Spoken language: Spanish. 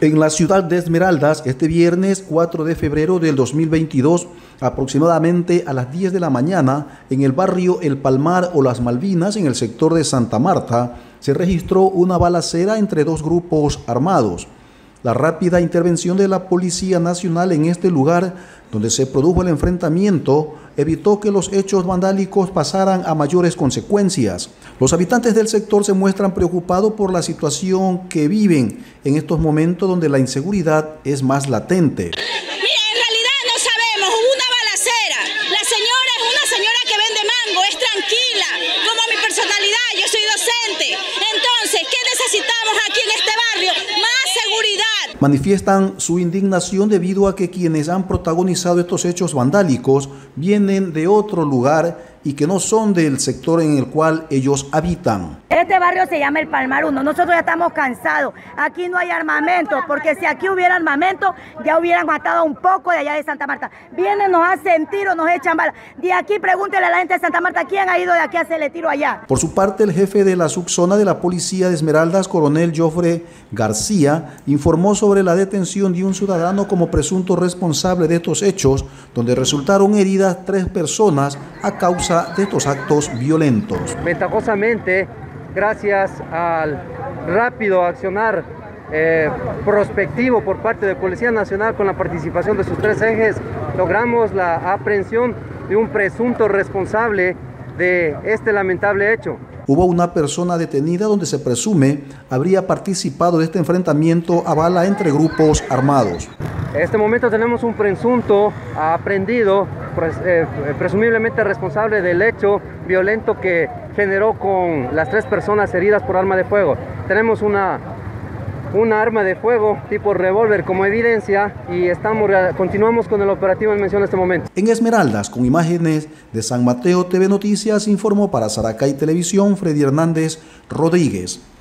En la ciudad de Esmeraldas, este viernes 4 de febrero del 2022, aproximadamente a las 10 de la mañana, en el barrio El Palmar o Las Malvinas, en el sector de Santa Marta, se registró una balacera entre dos grupos armados. La rápida intervención de la Policía Nacional en este lugar, donde se produjo el enfrentamiento, evitó que los hechos vandálicos pasaran a mayores consecuencias. Los habitantes del sector se muestran preocupados por la situación que viven en estos momentos donde la inseguridad es más latente. Manifiestan su indignación debido a que quienes han protagonizado estos hechos vandálicos vienen de otro lugar y que no son del sector en el cual ellos habitan. Este barrio se llama El Palmar 1, nosotros ya estamos cansados, aquí no hay armamento, porque si aquí hubiera armamento ya hubieran matado un poco de allá de Santa Marta. Vienen, nos hacen tiro, nos echan balas. De aquí pregúntele a la gente de Santa Marta, ¿quién ha ido de aquí a hacerle tiro allá? Por su parte, el jefe de la subzona de la Policía de Esmeraldas, coronel Joffre García, informó sobre la detención de un ciudadano como presunto responsable de estos hechos, donde resultaron heridas 3 personas a causa de estos actos violentos. Ventajosamente, gracias al rápido accionar prospectivo por parte de Policía Nacional con la participación de sus 3 ejes, logramos la aprehensión de un presunto responsable de este lamentable hecho. Hubo una persona detenida donde se presume habría participado de este enfrentamiento a bala entre grupos armados. En este momento tenemos un presunto aprehendido, presumiblemente responsable del hecho violento que generó con las 3 personas heridas por arma de fuego. Tenemos una arma de fuego tipo revólver como evidencia y continuamos con el operativo en mención en este momento. En Esmeraldas, con imágenes de San Mateo TV Noticias, informó para Saracay Televisión Freddy Hernández Rodríguez.